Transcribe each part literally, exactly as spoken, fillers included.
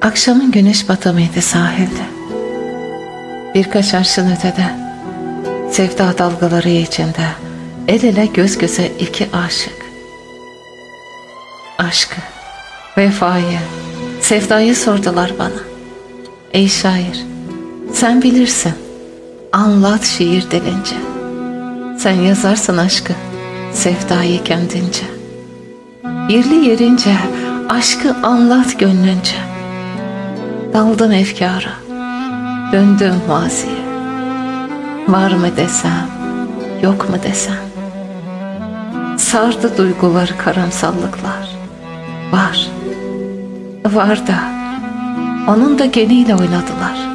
Akşamın güneş batımıydı sahilde. Birkaç arşın ötede, sevda dalgaları içinde, el ele göz göze iki aşık. Aşkı, vefayı, sevdayı sordular bana. Ey şair, sen bilirsin, anlat şiir dilince. Sen yazarsın aşkı, sevdayı kendince. Yerli yerince, aşkı anlat gönlünce. Daldım efkara, döndüm maziye. Var mı desem, yok mu desem. Sardı duyguları karamsallıklar. Var, var da onun da geniyle oynadılar.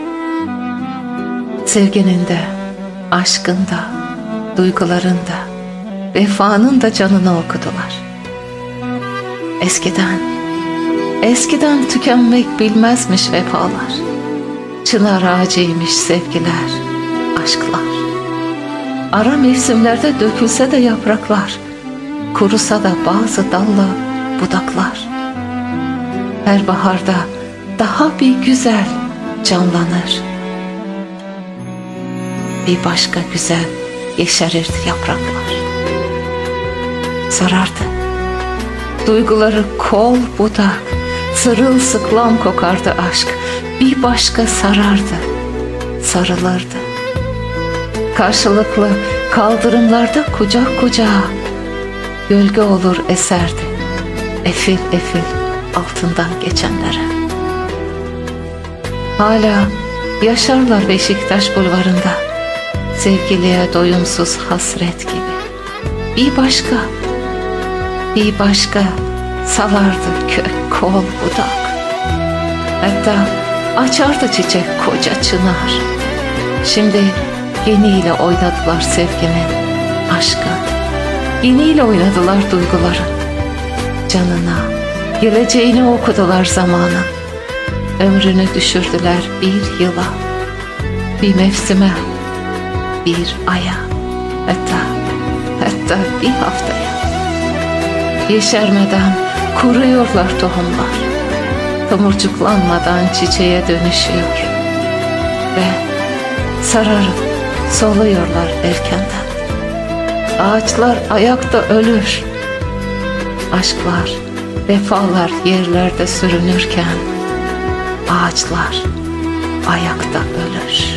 Sevginin de, aşkın da, duyguların da, vefanın da canını okudular. Eskiden, eskiden tükenmek bilmezmiş vefalar. Çınar ağacıymış sevgiler, aşklar. Ara mevsimlerde dökülse de yapraklar, kurusa da bazı dallı budaklar. Her baharda daha bir güzel canlanır. Bir başka güzel yeşerirdi yapraklar. Sarardı. Duyguları kol budak, sırılsıklam kokardı aşk. Bir başka sarardı, sarılırdı. Karşılıklı kaldırımlarda kucak kucağa, gölge olur eserdi, efil efil altından geçenlere. Hala yaşarlar Beşiktaş bulvarında, sevgiliye doyumsuz hasret gibi. Bir başka, bir başka salardı kök kol budak. Hatta açardı çiçek koca çınar. Şimdi yeniyle oynadılar sevginin, aşkın. Yeniyle oynadılar duyguların. Canına, geleceğini okudular zamanın. Ömrünü düşürdüler bir yıla, bir mevsime, bir aya, hatta, hatta bir haftaya. Yeşermeden kuruyorlar tohumlar. Tomurcuklanmadan çiçeğe dönüşüyor. Ve sararıp soluyorlar erkenden. Ağaçlar ayakta ölür. Aşklar, vefalar yerlerde sürünürken ağaçlar ayakta ölür.